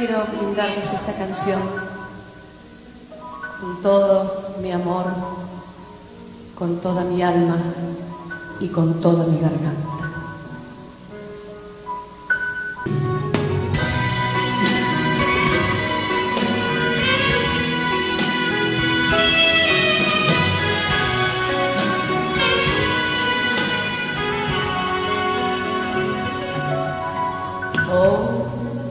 quiero brindarles esta canción con todo mi amor, con toda mi alma y con toda mi garganta. Oh,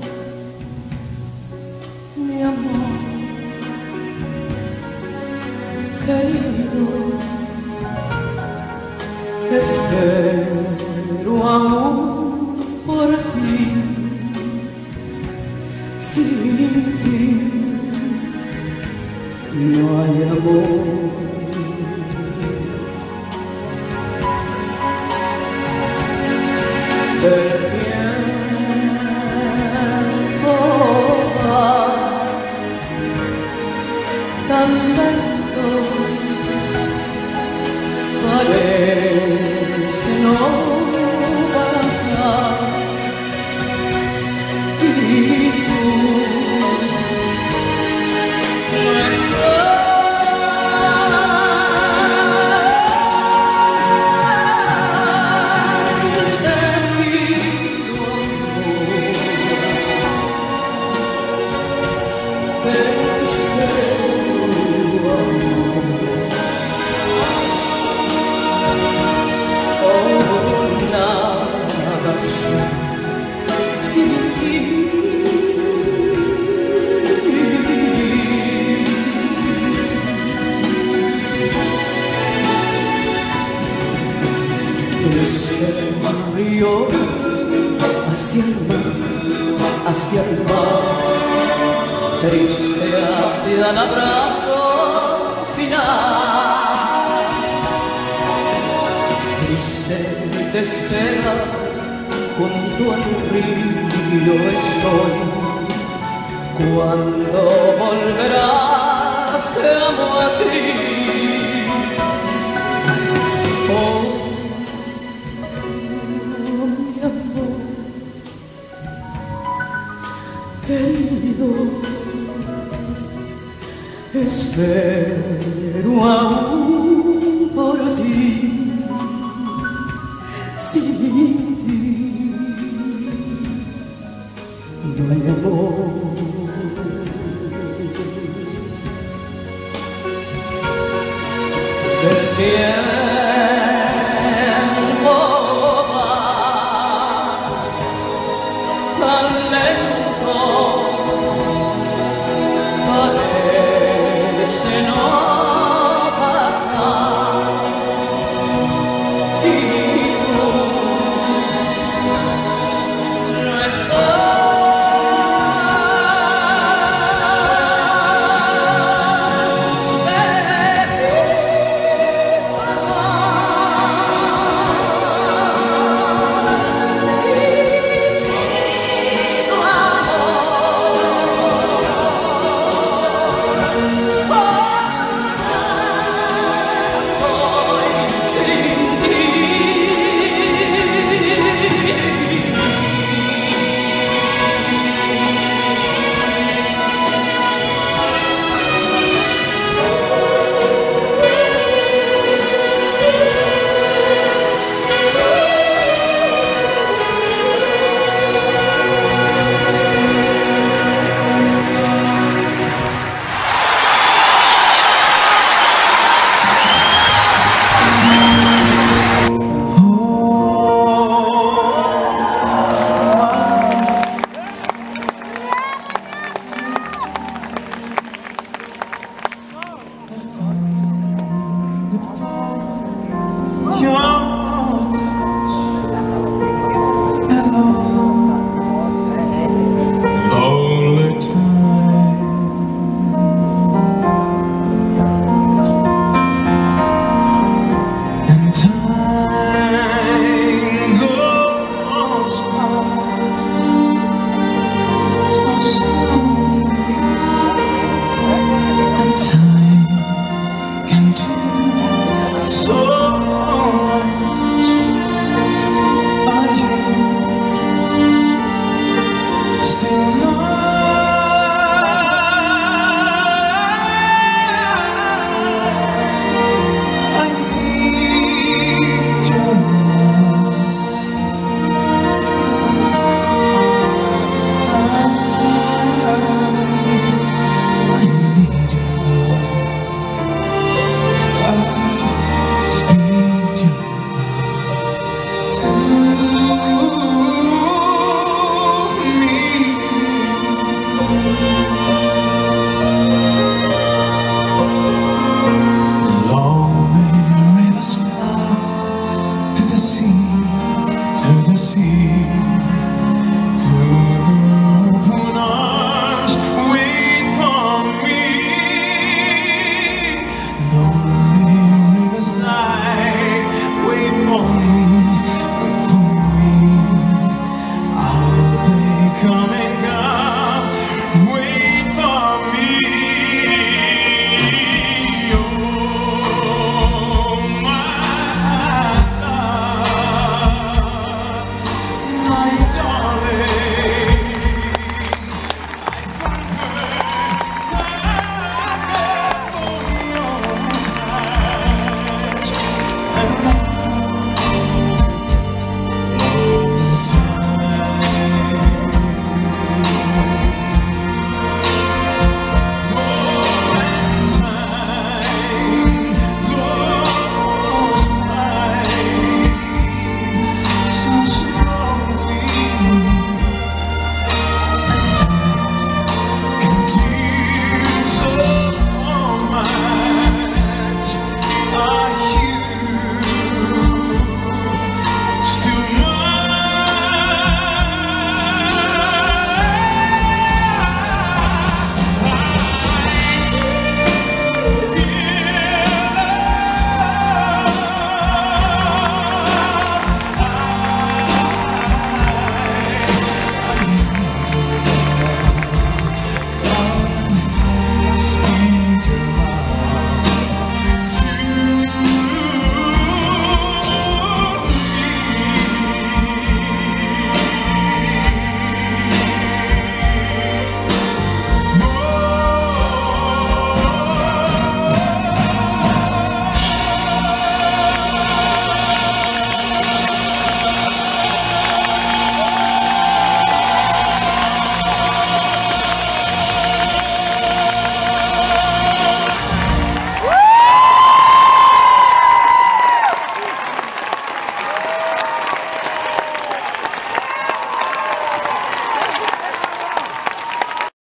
mi amor querido, espero aún por ti. Sin ti no hay amor. Tan lento parece no pasar, y tú no estás. Triste río hacia el mar, hacia el mar, triste hacia el abrazo final. Triste te espera junto al río estoy. Cuando volverás te amo a ti. Oh, querido, espero aún por ti. Sin ti no hay amor. El tiempo va tan lento, parece no pasar, y